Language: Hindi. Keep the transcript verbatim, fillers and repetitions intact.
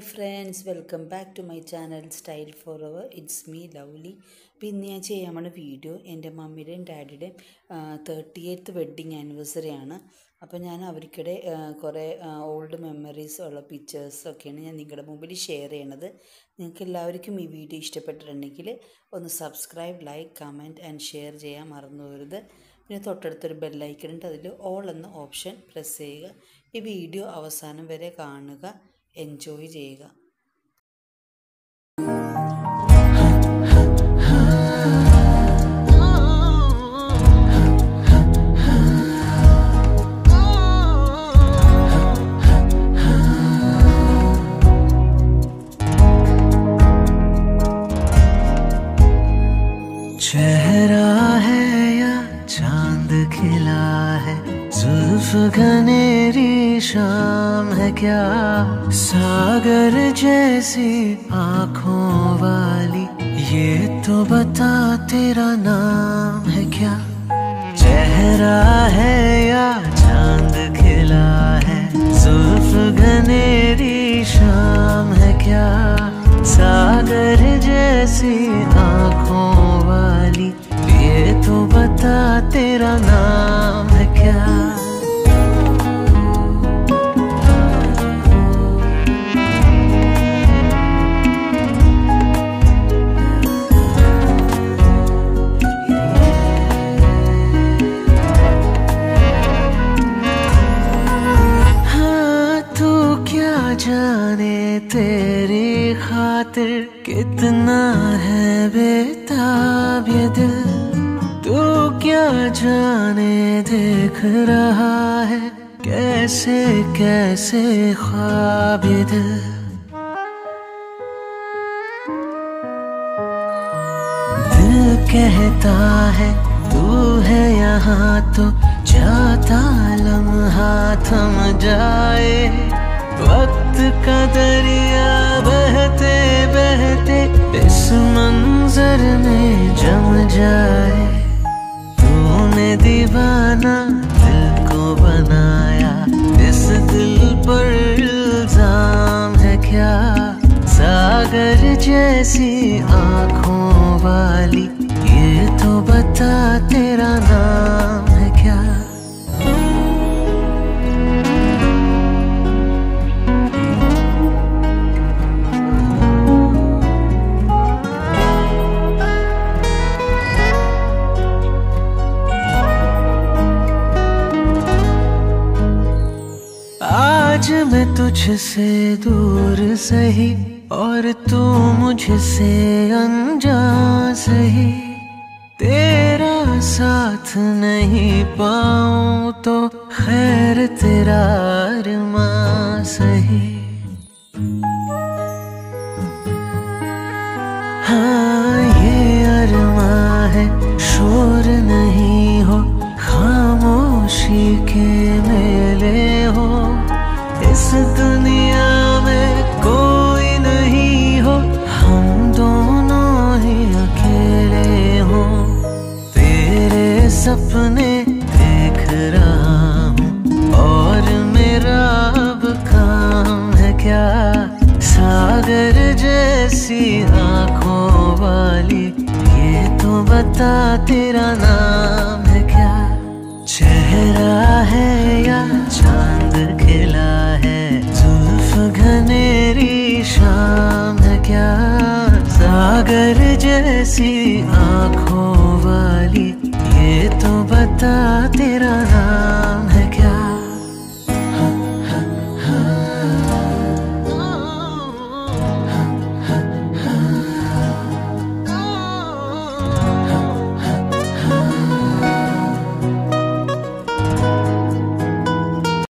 Friends, welcome back to my channel style for hour. It's me Lovely. അപ്പോൾ ഇന്ന് ഞാൻ ചെയ്യാൻ പോണ വീഡിയോ എൻ്റെ മമ്മിയുടെയും ഡാഡിയുടെയും തേർട്ടി എയ്ത്ത് വെഡ്ഡിങ് ആനിവേഴ്സറി ആണ്. അപ്പോൾ ഞാൻ അവർക്കിടെ കുറേ ഓൾഡ് മെമ്മറീസ് ഉള്ള പിക്ചേഴ്സൊക്കെയാണ് ഞാൻ നിങ്ങളുടെ മുമ്പിൽ ഷെയർ ചെയ്യണത്. നിങ്ങൾക്ക് എല്ലാവർക്കും ഈ വീഡിയോ ഇഷ്ടപ്പെട്ടിട്ടുണ്ടെങ്കിൽ ഒന്ന് subscribe, like, comment and share ചെയ്യാൻ മറന്നു പോകരുത്. പിന്നെ തൊട്ടടുത്തൊരു ബെല്ലൈക്കൺ ഉണ്ട്, അതിൽ ഓൾ എന്ന ഓപ്ഷൻ പ്രസ് ചെയ്യുക. ഈ വീഡിയോ അവസാനം വരെ കാണുക, എൻജോയ് ചെയ്യുക. चेहरा है या चांद खिला है, जुल्फ घनेरी शाम है क्या, सागर जैसी आँखों वाली, ये तो बता तेरा नाम है क्या. चेहरा है या चांद खिला है, जुल्फ घनेरी शाम है क्या, सागर जैसी आँखों वाली, ये तो बता तेरा नाम है क्या. हाँ, तू क्या जाने तेरी खातिर कितना है बेताब ये दिल, तू क्या जाने देख रहा है कैसे कैसे ख्वाब ये दिल. दिल कहता है तू है यहाँ तो जाता लम्हा थम जाए, वक्त का दरिया बहते बहते इस मंजर में जम जाए. तूने दीवाना दिल को बनाया, इस दिल पर इल्जाम है क्या, सागर जैसी आँखों वाली, ये तो बता तेरा नाम है क्या. आज मैं तुझसे दूर सही और तू मुझसे अनजान सही, तेरा साथ नहीं पाऊं तो खैर तेरा अरमां सही. हाँ, ये अरमां है शोर नहीं हो, खामोशी के मेले हो, इस दुनिया में कोई नहीं हो, हम दोनों ही अकेले हो. तेरे सपने देख रहा हूँ और मेरा अब काम है क्या, सागर जैसी आँखों वाली, ये तो बता तेरा नाम है क्या. चेहरा है या चांद खिला है, जुल्फ घनेरी शाम है क्या, सागर जैसी आँखों वाली, ये तो बता तेरा